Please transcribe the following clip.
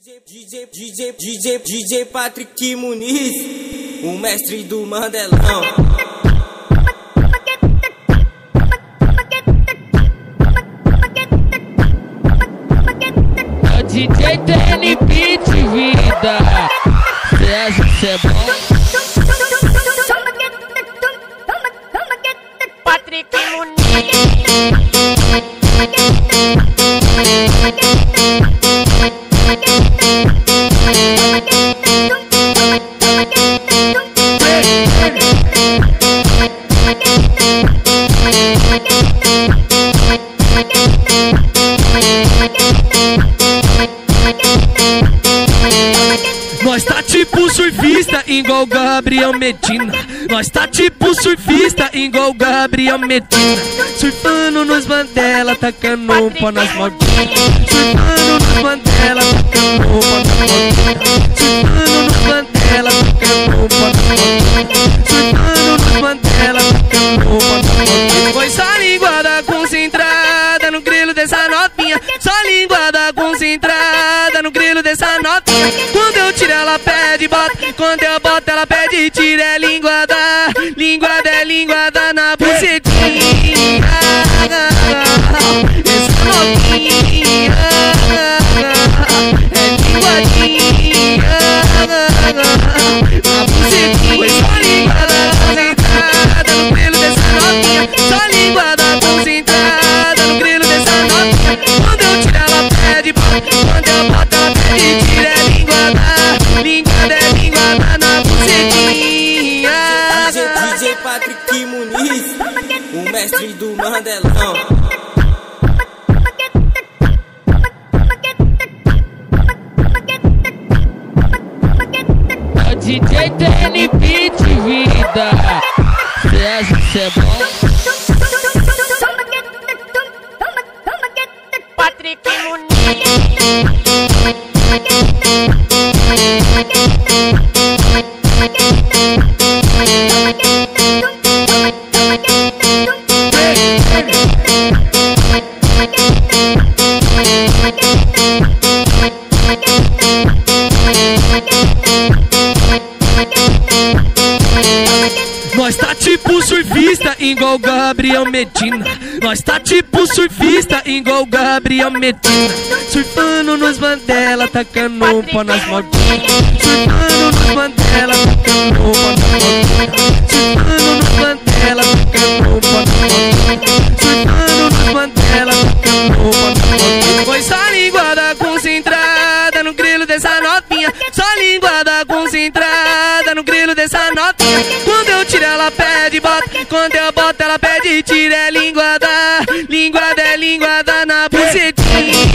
DJ Patrick Muniz, o mestre do Mandelão. DJ TNP de vida, cê acha que cê é bom? Patrick Muniz. Nós tá tipo surfista igual Gabriel Medina. Nós tá tipo surfista igual Gabriel Medina. Surfando nos Mandela, tacando um pó nas modinhas. Surfando nos Mandela, tacando um pó nas modinhas. Surfando nos Mandela, tacando um pó nas modinhas. Surfando nos Mandela, tacando um pó nas modinhas. Foi só linguada concentrada no grilo dessa novinha. Só linguada concentrada no grilo dessa novinha. Quando eu tiro ela pede bota, quando eu boto ela pede tira. É linguada, linguada na bucetinha. Essa novinha é linguadinha na bucetinha. Foi só linguada concentrada no grilo dessa novinha. Só linguada concentrada no grilo dessa novinha. Quando eu tiro ela pede bota, quando eu boto ela pede tira. É linguada na bucetinha. DJ Patrick Muniz, o mestre do Mandelão. DJ TNP de vida, cê acha que cê é bom? Patrick Muniz. Nós tá tipo surfista igual Gabriel Medina. Nós tá tipo surfista igual Gabriel Medina. Surfando nos Mandela, tacando um pó nas modinhas. Surfando nos Mandela, tacando um pó nas modinhas. Surfando nos Mandela, tacando um pó nas modinhas. Surfando nos Mandela, tacando um pó nas modinhas. Foi só linguada concentrada no grilo dessa novinha. Só linguada concentrada no grilo dessa novinha. Quando eu tiro ela pede bota, quando eu boto ela pede tira. É linguada na bucetinha.